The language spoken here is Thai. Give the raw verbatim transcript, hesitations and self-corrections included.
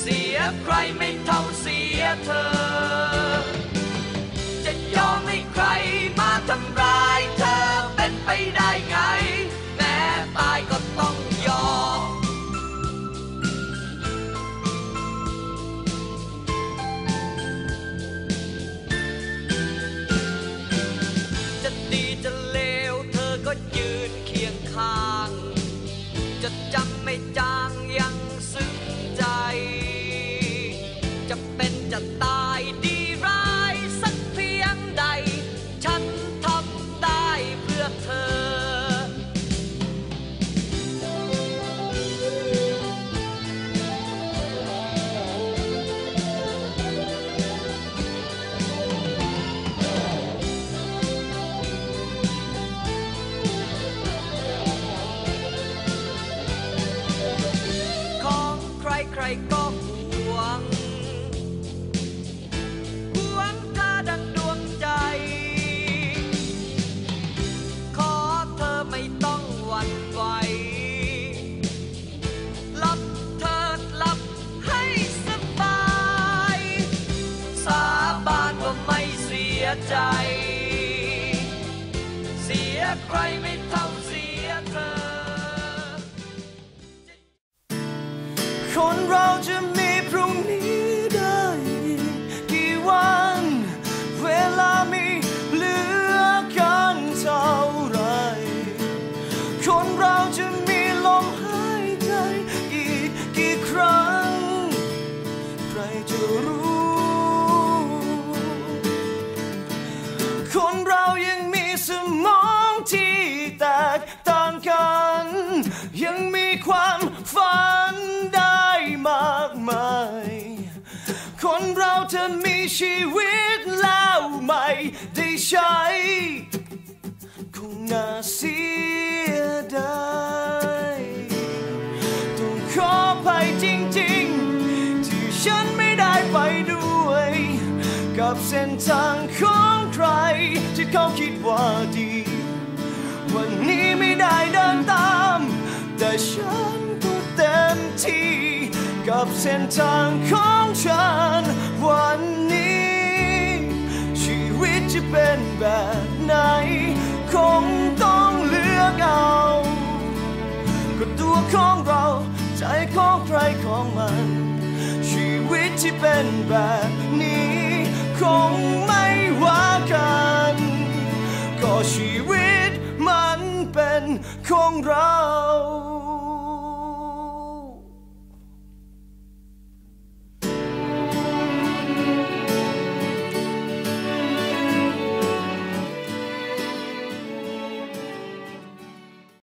เสียใครไม่เท่าเสียเธอจะยอมให้ใครมาทำร้ายเธอเป็นไปได้ไงแม้ตายก็ต้องยอมจะดีจะเลวเธอก็ยืนเคียงข้างจะจำไม่จางยังซึ้งใจจะเป็นจะตายดีร้ายสักเพียงใดฉันทำได้เพื่อเธอของใครใครก็ห่วงห่วงเธอดังดวงใจขอเธอไม่ต้องหวั่นไหวหลับเถิดหลับให้สบายสาบานว่าไม่เสียใจเสียใครไม่เท่าเสียเธอคนเราจะมีพรุ่งนี้ได้อีกกี่วันเวลามีเหลือกันเท่าไรคนเราจะมีลมหายใจอีกกี่ครั้งใครจะรู้คนเรายังมีสมองที่แตกต่างกันยังมีความฝันได้มากมายคนเราจะมีชีวิตแล้วไม่ได้ใช้คงน่าเสียดายต้องขออภัยจริงๆที่ฉันไม่ได้ไปด้วยกับเส้นทางของใครที่เขาคิดว่าดีวันนี้ไม่ได้เดินตามแต่ฉันก็เต็มที่กับเส้นทางของฉันวันนี้ชีวิตจะเป็นแบบไหนคงต้องเลือกเอาก็ตัวของเราใจของใครของมันชีวิตที่เป็นแบบนี้คงไม่ว่ากันก็ชีวิตมันเป็นของเรา